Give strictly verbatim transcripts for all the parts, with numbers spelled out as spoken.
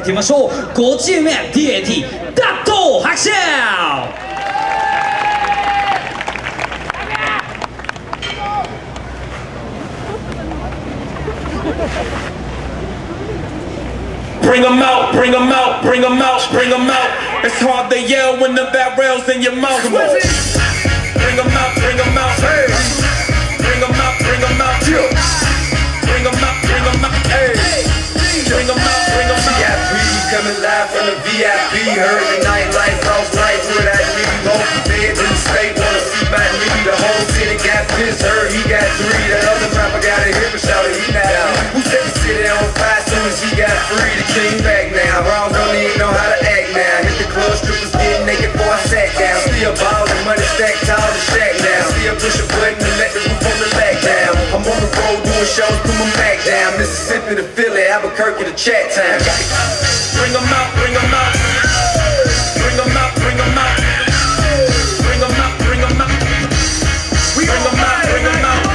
ってみましょう。ごチーム目 ディーエーティー ダット拍手。 Bring them out, bring them out, bring them out, bring them out. It's hard to yell when the barrel's in your mouth. Bring them out, bring them out, hey. Bring them out, bring them out, yeah. Bring them out, bring them out, hey. Bring them out, bring them out. V I P coming live from the V I P. Heard the nightlife, cross lights with that nigga. Go from bed to the state, wanna see my nigga. The whole city got pissed, heard he got three. That other rapper got a hip and shouted he not out. Who set the city on fire soon as he got free? The king back now. Wrong don't even know how to act now. Hit the club, strippers getting naked before I sat down. Still ballin', money stacked tall to shack now. Still push a button and let the roof on the back down. I'm on the road doing shows, put my Mac down. Mississippi to Philly, Albuquerque to Chat Town. Bring them out, bring them out. Bring them out, bring them out. Bring them out, bring them out. Bring them out, bring them out.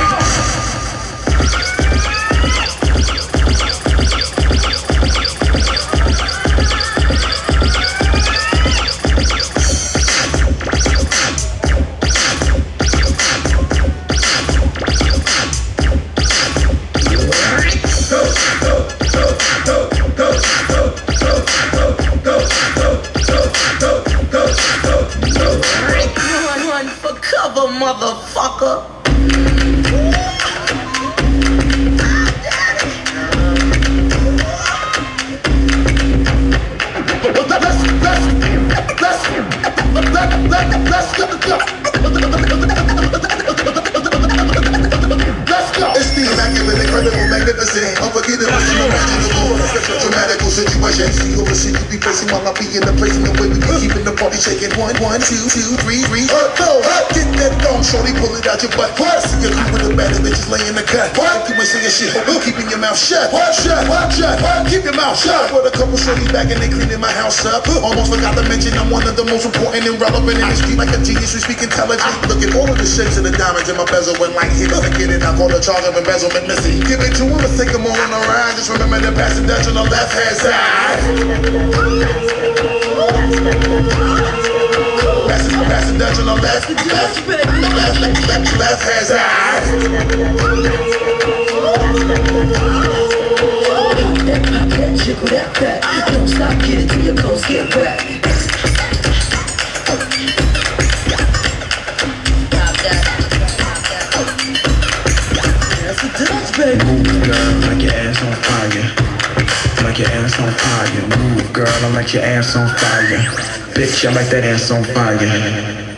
Motherfucker. It's the immaculate, incredible, magnificent, unforgettable, unimaginable, dramatical situation. See over shit you be facing while I be in the place and the way we be keeping the party shaking. One, one, two, two, three, three. Uh, no, uh, get that thong, shorty, pull it out your butt. What? See your crew with the bad bitches laying the cut. What? You ain't saying shit, oh, keeping your mouth shut. What? Shut, what? Shut, what? Keep your mouth shut. With a couple shorties back and they cleaning my house up. Almost forgot to mention I'm one of the most important and relevant in the street. Like a genius, we speak intelligent. Look at all of the shapes of the diamonds in my bezel when like hit. I get it, I call the charge of embezzlement missing. Give it to him, let's take them all on a ride. Just remember to pass the Dutch on the left hand side. Pass it, pass the Dutch on the left, left, left, left, left, left hand side. That pop, that jiggle, that fat. Don't stop, get it till your clothes get wet. Move, girl, like your ass on fire. Like your ass on fire. Move, girl, I like your ass on fire. Bitch, I like that ass on fire.